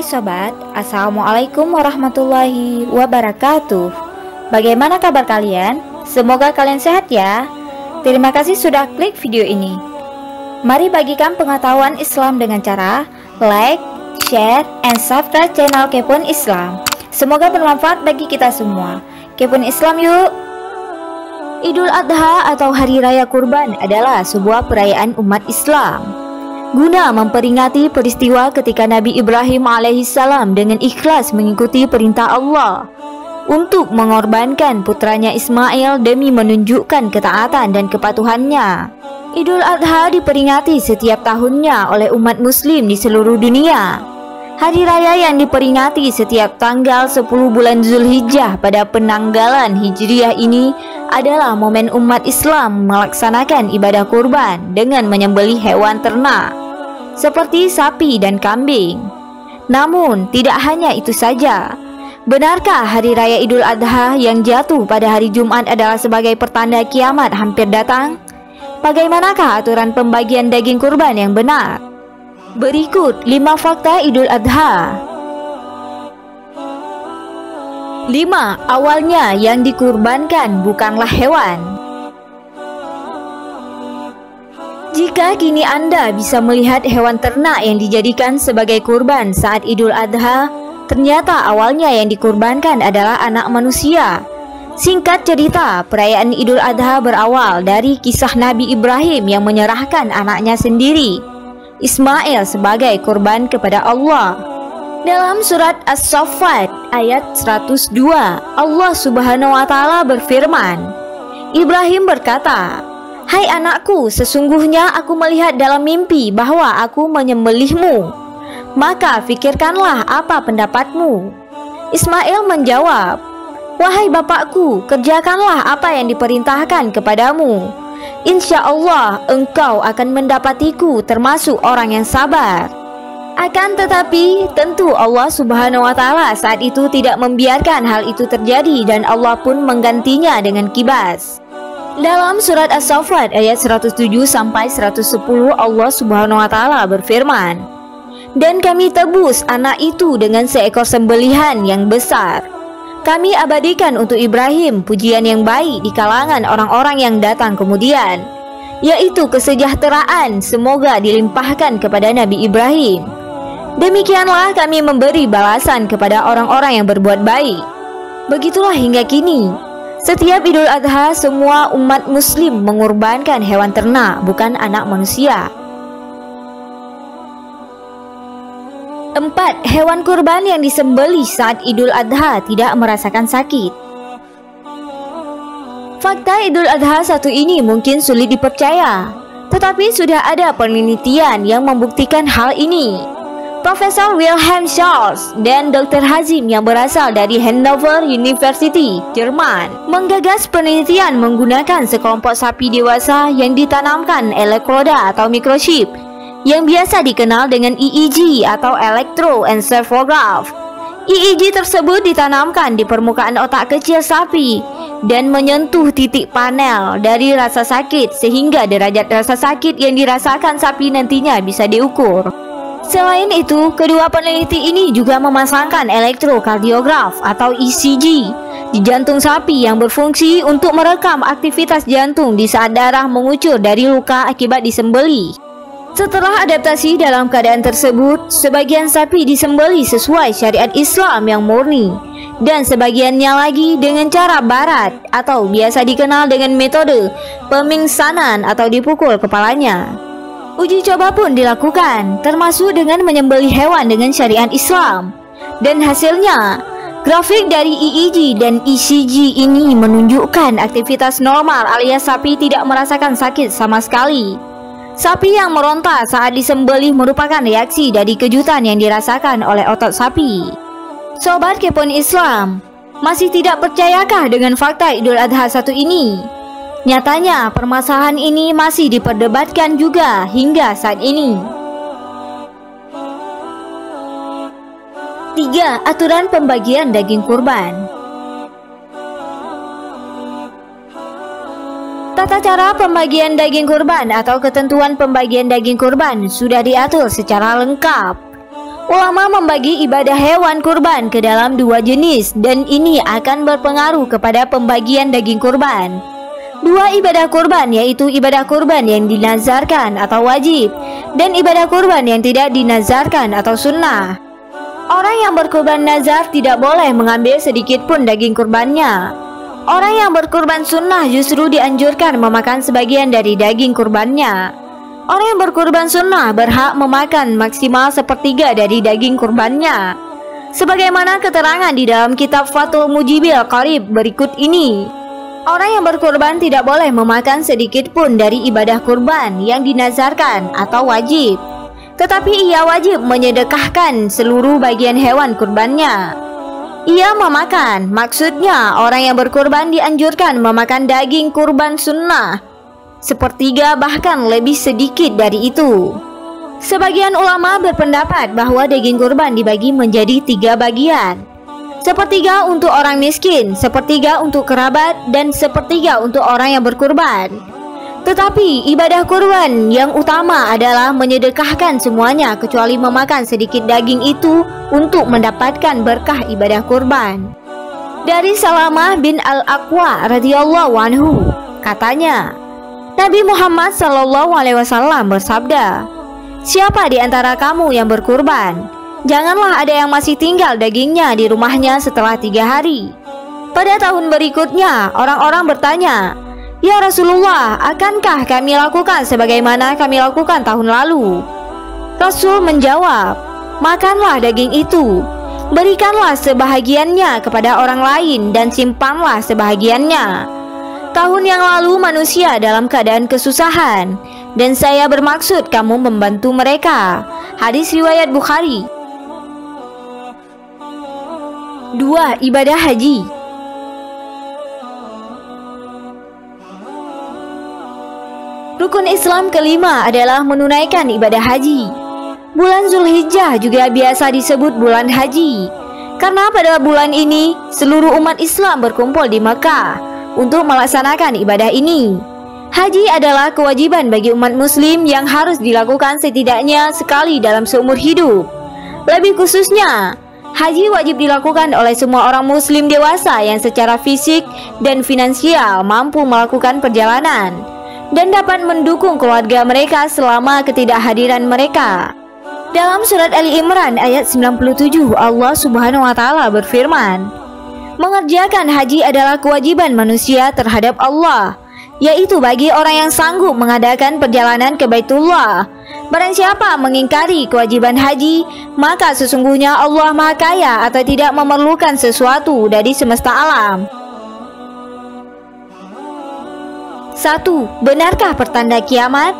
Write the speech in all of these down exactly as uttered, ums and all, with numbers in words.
Hai sobat, Assalamualaikum warahmatullahi wabarakatuh. Bagaimana kabar kalian? Semoga kalian sehat ya. Terima kasih sudah klik video ini. Mari bagikan pengetahuan Islam dengan cara like, share, and subscribe channel Kepoin Islam. Semoga bermanfaat bagi kita semua. Kepoin Islam yuk. Idul Adha atau Hari Raya Kurban adalah sebuah perayaan umat Islam guna memperingati peristiwa ketika Nabi Ibrahim alaihissalam dengan ikhlas mengikuti perintah Allah untuk mengorbankan putranya Ismail demi menunjukkan ketaatan dan kepatuhannya. Idul Adha diperingati setiap tahunnya oleh umat muslim di seluruh dunia. Hari raya yang diperingati setiap tanggal sepuluh bulan Zulhijjah pada penanggalan Hijriah ini adalah momen umat Islam melaksanakan ibadah kurban dengan menyembelih hewan ternak seperti sapi dan kambing. Namun tidak hanya itu saja. Benarkah hari raya Idul Adha yang jatuh pada hari Jumat adalah sebagai pertanda kiamat hampir datang? Bagaimanakah aturan pembagian daging kurban yang benar? Berikut lima fakta Idul Adha. lima. Awalnya yang dikurbankan bukanlah hewan. Jika kini Anda bisa melihat hewan ternak yang dijadikan sebagai kurban saat Idul Adha, ternyata awalnya yang dikurbankan adalah anak manusia. Singkat cerita, perayaan Idul Adha berawal dari kisah Nabi Ibrahim yang menyerahkan anaknya sendiri, Ismail, sebagai kurban kepada Allah. Dalam surat As-Saffat ayat seratus dua, Allah Subhanahu wa taala berfirman, Ibrahim berkata, "Hai anakku, sesungguhnya aku melihat dalam mimpi bahwa aku menyembelihmu. Maka fikirkanlah apa pendapatmu." Ismail menjawab, "Wahai bapakku, kerjakanlah apa yang diperintahkan kepadamu. Insya Allah engkau akan mendapatiku termasuk orang yang sabar." Akan tetapi tentu Allah Subhanahu wa taala saat itu tidak membiarkan hal itu terjadi dan Allah pun menggantinya dengan kibas. Dalam surat As-Saffat ayat seratus tujuh sampai seratus sepuluh Allah Subhanahu wa taala berfirman, "Dan kami tebus anak itu dengan seekor sembelihan yang besar. Kami abadikan untuk Ibrahim pujian yang baik di kalangan orang-orang yang datang kemudian, yaitu kesejahteraan semoga dilimpahkan kepada Nabi Ibrahim. Demikianlah kami memberi balasan kepada orang-orang yang berbuat baik." Begitulah hingga kini. Setiap Idul Adha semua umat muslim mengorbankan hewan ternak, bukan anak manusia. Empat. Hewan kurban yang disembelih saat Idul Adha tidak merasakan sakit. Fakta Idul Adha satu ini mungkin sulit dipercaya, tetapi sudah ada penelitian yang membuktikan hal ini. Profesor Wilhelm Charles dan dokter Hazim yang berasal dari Hannover University, Jerman, menggagas penelitian menggunakan sekelompok sapi dewasa yang ditanamkan elektroda atau microchip yang biasa dikenal dengan E E G atau Electroencephalograph. E E G tersebut ditanamkan di permukaan otak kecil sapi dan menyentuh titik panel dari rasa sakit sehingga derajat rasa sakit yang dirasakan sapi nantinya bisa diukur. Selain itu, kedua peneliti ini juga memasangkan elektrokardiograf atau E C G di jantung sapi yang berfungsi untuk merekam aktivitas jantung di saat darah mengucur dari luka akibat disembelih. Setelah adaptasi dalam keadaan tersebut, sebagian sapi disembelih sesuai syariat Islam yang murni dan sebagiannya lagi dengan cara barat atau biasa dikenal dengan metode pemingsanan atau dipukul kepalanya. Uji coba pun dilakukan, termasuk dengan menyembelih hewan dengan syariat Islam. Dan hasilnya, grafik dari E E G dan E C G ini menunjukkan aktivitas normal alias sapi tidak merasakan sakit sama sekali. Sapi yang meronta saat disembelih merupakan reaksi dari kejutan yang dirasakan oleh otot sapi. Sobat Kepoin Islam, masih tidak percayakah dengan fakta Idul Adha satu ini? Nyatanya permasalahan ini masih diperdebatkan juga hingga saat ini. Tiga. Aturan pembagian daging kurban. Tata cara pembagian daging kurban atau ketentuan pembagian daging kurban sudah diatur secara lengkap. Ulama membagi ibadah hewan kurban ke dalam dua jenis, dan ini akan berpengaruh kepada pembagian daging kurban. Dua ibadah kurban yaitu ibadah kurban yang dinazarkan atau wajib, dan ibadah kurban yang tidak dinazarkan atau sunnah. Orang yang berkurban nazar tidak boleh mengambil sedikit pun daging kurbannya. Orang yang berkurban sunnah justru dianjurkan memakan sebagian dari daging kurbannya. Orang yang berkurban sunnah berhak memakan maksimal sepertiga dari daging kurbannya, sebagaimana keterangan di dalam kitab Fathul Mujibil Qarib berikut ini. Orang yang berkurban tidak boleh memakan sedikit pun dari ibadah kurban yang dinazarkan atau wajib, tetapi ia wajib menyedekahkan seluruh bagian hewan kurbannya. Ia memakan, maksudnya orang yang berkurban dianjurkan memakan daging kurban sunnah, sepertiga bahkan lebih sedikit dari itu. Sebagian ulama berpendapat bahwa daging kurban dibagi menjadi tiga bagian. Sepertiga untuk orang miskin, sepertiga untuk kerabat, dan sepertiga untuk orang yang berkurban. Tetapi ibadah kurban yang utama adalah menyedekahkan semuanya kecuali memakan sedikit daging itu untuk mendapatkan berkah ibadah kurban. Dari Salamah bin Al-Aqwa radhiyallahu anhu, katanya, Nabi Muhammad shallallahu alaihi wasallam bersabda, "Siapa di antara kamu yang berkurban, janganlah ada yang masih tinggal dagingnya di rumahnya setelah tiga hari." Pada tahun berikutnya, orang-orang bertanya, "Ya Rasulullah, akankah kami lakukan sebagaimana kami lakukan tahun lalu?" Rasul menjawab, "Makanlah daging itu, berikanlah sebahagiannya kepada orang lain, dan simpanlah sebahagiannya. Tahun yang lalu manusia dalam keadaan kesusahan, dan saya bermaksud kamu membantu mereka." Hadis riwayat Bukhari. Dua. Ibadah haji. Rukun Islam kelima adalah menunaikan ibadah haji. Bulan Zulhijjah juga biasa disebut bulan haji, karena pada bulan ini seluruh umat Islam berkumpul di Mekah untuk melaksanakan ibadah ini. Haji adalah kewajiban bagi umat muslim yang harus dilakukan setidaknya sekali dalam seumur hidup. Lebih khususnya, haji wajib dilakukan oleh semua orang muslim dewasa yang secara fisik dan finansial mampu melakukan perjalanan dan dapat mendukung keluarga mereka selama ketidakhadiran mereka. Dalam surat Ali Imran ayat sembilan puluh tujuh, Allah Subhanahu wa taala berfirman, "Mengerjakan haji adalah kewajiban manusia terhadap Allah, yaitu bagi orang yang sanggup mengadakan perjalanan ke Baitullah. Barang siapa mengingkari kewajiban haji, maka sesungguhnya Allah Maha Kaya atau tidak memerlukan sesuatu dari semesta alam." Satu. Benarkah pertanda kiamat?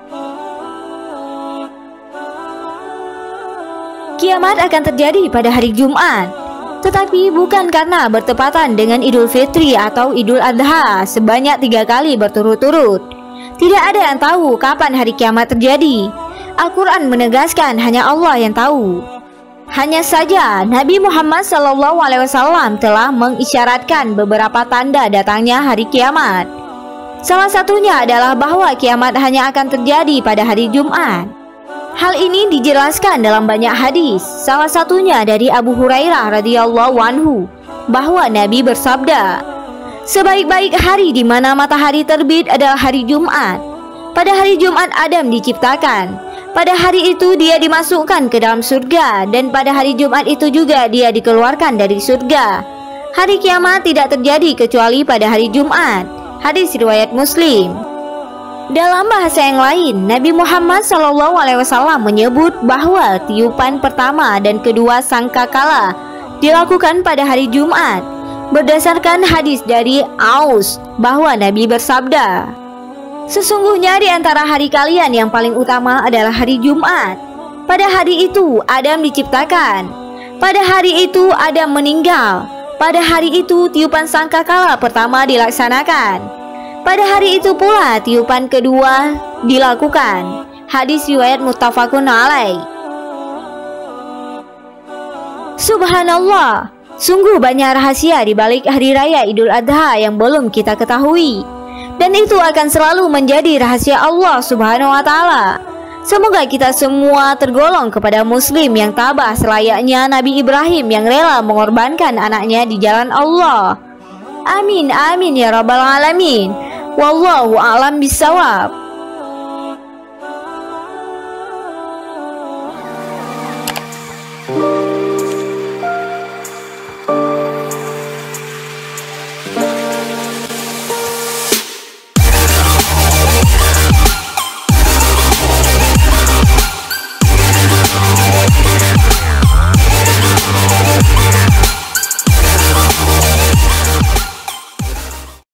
Kiamat akan terjadi pada hari Jumat, tetapi bukan karena bertepatan dengan Idul Fitri atau Idul Adha sebanyak tiga kali berturut-turut. Tidak ada yang tahu kapan hari kiamat terjadi. Al-Quran menegaskan hanya Allah yang tahu. Hanya saja Nabi Muhammad shallallahu alaihi wasallam telah mengisyaratkan beberapa tanda datangnya hari kiamat. Salah satunya adalah bahwa kiamat hanya akan terjadi pada hari Jumat. Hal ini dijelaskan dalam banyak hadis, salah satunya dari Abu Hurairah radhiyallahu anhu, bahwa Nabi bersabda, "Sebaik-baik hari di mana matahari terbit adalah hari Jumat. Pada hari Jumat Adam diciptakan. Pada hari itu dia dimasukkan ke dalam surga, dan pada hari Jumat itu juga dia dikeluarkan dari surga. Hari kiamat tidak terjadi kecuali pada hari Jumat." Hadis riwayat Muslim. Dalam bahasa yang lain, Nabi Muhammad shallallahu alaihi wasallam menyebut bahwa tiupan pertama dan kedua sangkakala dilakukan pada hari Jumat, berdasarkan hadis dari Aus bahwa Nabi bersabda, "Sesungguhnya di antara hari kalian yang paling utama adalah hari Jumat. Pada hari itu Adam diciptakan. Pada hari itu Adam meninggal. Pada hari itu tiupan sangkakala pertama dilaksanakan. Pada hari itu pula tiupan kedua dilakukan." Hadis riwayat muttafaqun alaih. Subhanallah, sungguh banyak rahasia di balik hari raya Idul Adha yang belum kita ketahui, dan itu akan selalu menjadi rahasia Allah Subhanahu wa taala. Semoga kita semua tergolong kepada muslim yang tabah selayaknya Nabi Ibrahim yang rela mengorbankan anaknya di jalan Allah. Amin amin ya rabbal alamin. Wallahu a'lam bishawab.